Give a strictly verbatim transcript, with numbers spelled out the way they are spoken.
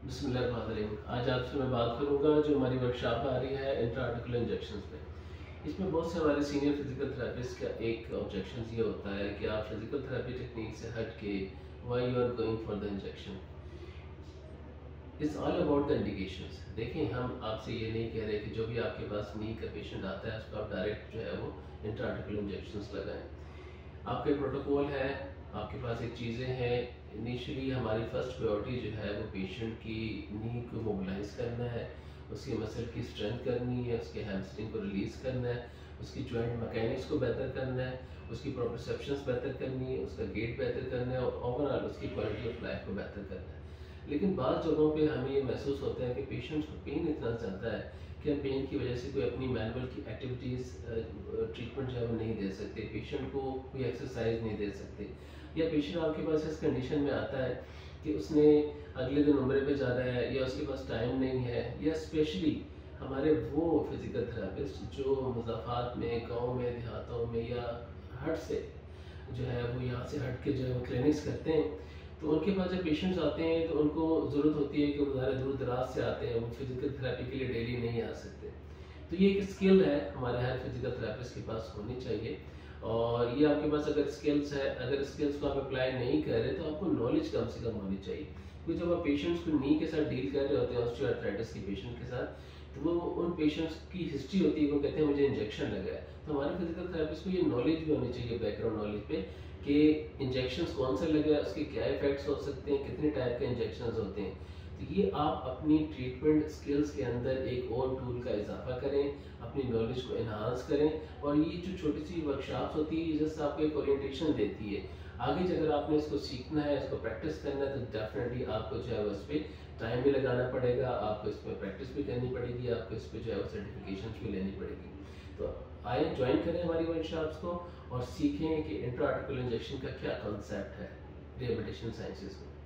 बिस्मिल्लाहिर्रहमानिर्रहीम। आज आपसे मैं बात करूंगा जो हमारी वर्कशॉप आ रही है इंट्राआर्टिकुलर इंजेक्शंस पे। इसमें बहुत से हमारे सीनियर फिजिकल थेरेपिस्ट का एक ऑब्जेक्शन ये होता है कि आप फिजिकल थेरेपी टेक्निक से हट के why you are going for the injection. It's all about the indications. देखें, हम आपसे ये नहीं कह रहे कि जो भी आपके पास नी का पेशेंट आता है उसको आप डायरेक्ट जो है वो इंट्राआर्टिकुलर इंजेक्शंस लगाएं। आपका एक प्रोटोकॉल है, आपके पास एक चीज़ें हैं। इनिशियली हमारी फर्स्ट प्रायोरिटी जो है वो पेशेंट की नी को मोबिलाइज करना है, उसकी मसल की स्ट्रेंथ करनी है, उसके हैमस्ट्रिंग को रिलीज़ करना है, उसकी जॉइंट मैकेनिक्स को बेहतर करना है, उसकी प्रोप्रोसेप्शंस बेहतर करनी है, उसका गेट बेहतर करना है और ओवरऑल उसकी क्वालिटी ऑफ लाइफ को बेहतर करना है। लेकिन बाद जगहों पे हमें ये महसूस होता है कि पेशेंट्स को पेन इतना ज़्यादा है कि हम पेन की वजह से कोई अपनी मैनुअल की एक्टिविटीज़ ट्रीटमेंट जो है वो नहीं दे सकते, पेशेंट को कोई एक्सरसाइज नहीं दे सकते, या पेशेंट आपके पास इस कंडीशन में आता है कि उसने अगले दिन उम्रे पे जाना है या उसके पास टाइम नहीं है, या स्पेशली हमारे वो फिज़िकल थेरेपिस्ट जो मुज़ाफ़ात में, गाँव में, देहातों में या हट से जो है वो यहाँ से हट के जो है वो क्लिनिक्स करते हैं, तो उनके पास जब पेशेंट्स आते हैं तो उनको ज़रूरत होती है कि वो ज़्यादा दूर दराज से आते हैं, वो फिज़िकल थेरेपी के लिए डेली नहीं आ सकते। तो ये एक स्किल है हमारे हर फिज़िकल थेरेपिस्ट के पास होनी चाहिए, और ये आपके पास अगर स्किल्स है, अगर स्किल्स को आप अप्लाई नहीं कर रहे तो आपको नॉलेज कम से कम होनी चाहिए। क्योंकि जब आप पेशेंट्स को नी के साथ डील कर रहे होते हैं, ऑस्टियोआर्थराइटिस के पेशेंट के साथ, तो वो उन पेशेंट्स की हिस्ट्री होती है, वो कहते हैं मुझे इंजेक्शन लगा है, तो हमारे फिजिकल थेरेपिस्ट को ये नॉलेज भी होनी चाहिए, बैकग्राउंड नॉलेज पे, कि इंजेक्शंस कौन से लगे हैं, उसके क्या इफेक्ट्स हो सकते हैं, कितने टाइप के इंजेक्शंस होते हैं। तो ये आप अपनी ट्रीटमेंट स्किल्स के अंदर एक और टूल का इजाफा करें, अपनी नॉलेज को इन्हांस करें, और ये जो छोटी सी वर्कशॉप्स होती है जैसे आपको एक ओरिएंटेशन देती है। आगे जो अगर आपने इसको सीखना है, इसको प्रैक्टिस करना है, तो डेफिनेटली आपको जो है उस पर टाइम भी लगाना पड़ेगा, आपको इस पर प्रैक्टिस भी करनी पड़ेगी, आपको इस पर जो है वो सर्टिफिकेशन भी लेनी पड़ेगी। तो आए ज्वाइन करें हमारी वर्कशॉप्स को और सीखें कि इंट्राआर्टिकुलर इंजेक्शन का क्या कॉन्सेप्ट है रिहैबिलिटेशन साइंसेज में।